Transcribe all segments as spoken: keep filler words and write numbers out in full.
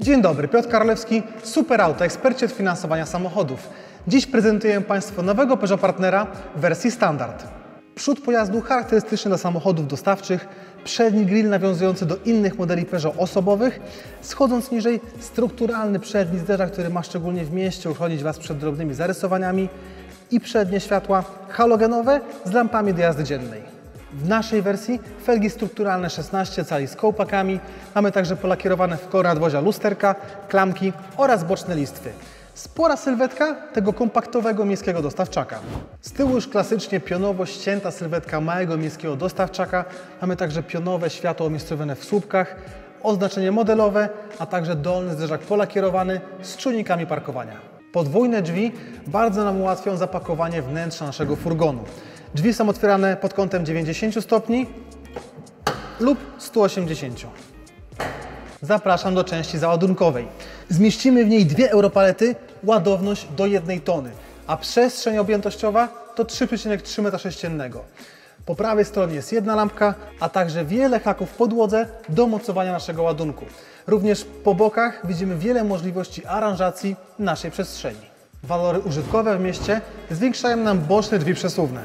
Dzień dobry, Piotr Karolewski, Superauto, ekspercie od finansowania samochodów. Dziś prezentuję Państwu nowego Peugeot Partnera w wersji standard. Przód pojazdu charakterystyczny dla samochodów dostawczych, przedni grill nawiązujący do innych modeli Peugeot osobowych, schodząc niżej strukturalny przedni zderzak, który ma szczególnie w mieście uchronić Was przed drobnymi zarysowaniami i przednie światła halogenowe z lampami do jazdy dziennej. W naszej wersji felgi strukturalne szesnaście cali z kołpakami, mamy także polakierowane w kolor nadwozia lusterka, klamki oraz boczne listwy. Spora sylwetka tego kompaktowego miejskiego dostawczaka. Z tyłu już klasycznie pionowo ścięta sylwetka małego miejskiego dostawczaka. Mamy także pionowe światło umiejscowione w słupkach, oznaczenie modelowe, a także dolny zderzak polakierowany z czujnikami parkowania. Podwójne drzwi bardzo nam ułatwią zapakowanie wnętrza naszego furgonu. Drzwi są otwierane pod kątem dziewięćdziesięciu stopni lub stu osiemdziesięciu. Zapraszam do części załadunkowej. Zmieścimy w niej dwie europalety, ładowność do jednej tony, a przestrzeń objętościowa to trzy przecinek trzy metra sześciennego. Po prawej stronie jest jedna lampka, a także wiele haków w podłodze do mocowania naszego ładunku. Również po bokach widzimy wiele możliwości aranżacji naszej przestrzeni. Walory użytkowe w mieście zwiększają nam boczne drzwi przesuwne.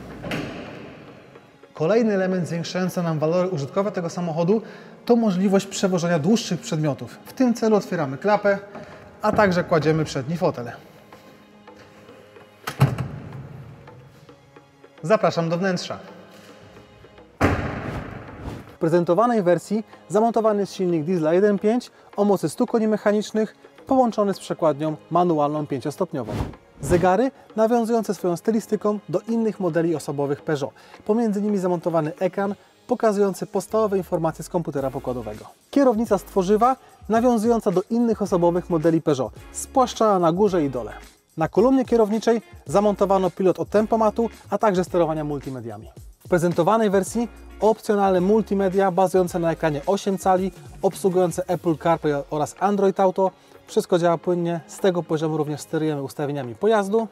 Kolejny element zwiększający nam walory użytkowe tego samochodu to możliwość przewożenia dłuższych przedmiotów. W tym celu otwieramy klapę, a także kładziemy przedni fotel. Zapraszam do wnętrza. W prezentowanej wersji zamontowany jest silnik diesla jeden przecinek pięć o mocy stu koni mechanicznych połączony z przekładnią manualną pięciostopniową. Zegary nawiązujące swoją stylistyką do innych modeli osobowych Peugeot. Pomiędzy nimi zamontowany ekran pokazujący podstawowe informacje z komputera pokładowego. Kierownica z tworzywa nawiązująca do innych osobowych modeli Peugeot, spłaszczana na górze i dole. Na kolumnie kierowniczej zamontowano pilot od tempomatu, a także sterowania multimediami. W prezentowanej wersji opcjonalne multimedia bazujące na ekranie osiem cali, obsługujące Apple CarPlay oraz Android Auto. Wszystko działa płynnie, z tego poziomu również sterujemy ustawieniami pojazdu.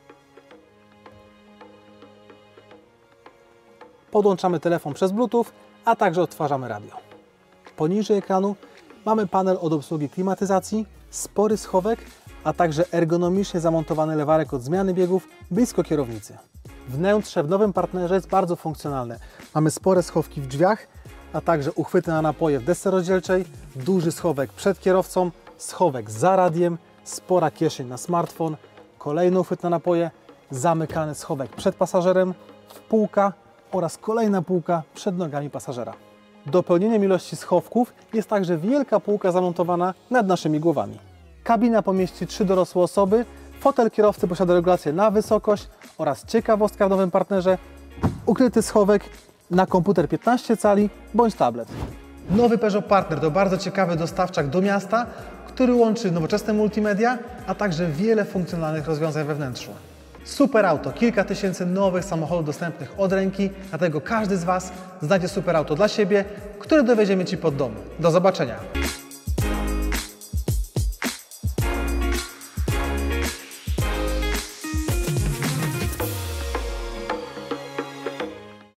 Podłączamy telefon przez Bluetooth, a także odtwarzamy radio. Poniżej ekranu mamy panel od obsługi klimatyzacji, spory schowek, a także ergonomicznie zamontowany lewarek od zmiany biegów blisko kierownicy. Wnętrze w nowym Partnerze jest bardzo funkcjonalne. Mamy spore schowki w drzwiach, a także uchwyty na napoje w desce rozdzielczej, duży schowek przed kierowcą, schowek za radiem, spora kieszeń na smartfon, kolejny uchwyt na napoje, zamykany schowek przed pasażerem, półka oraz kolejna półka przed nogami pasażera. Dopełnieniem ilości schowków jest także wielka półka zamontowana nad naszymi głowami. Kabina pomieści trzy dorosłe osoby, fotel kierowcy posiada regulację na wysokość oraz ciekawostka w nowym Partnerze, ukryty schowek na komputer piętnaście cali bądź tablet. Nowy Peugeot Partner to bardzo ciekawy dostawczak do miasta, który łączy nowoczesne multimedia, a także wiele funkcjonalnych rozwiązań we wnętrzu. Superauto, kilka tysięcy nowych samochodów dostępnych od ręki, dlatego każdy z Was znajdzie Superauto dla siebie, które dowieziemy Ci pod dom. Do zobaczenia!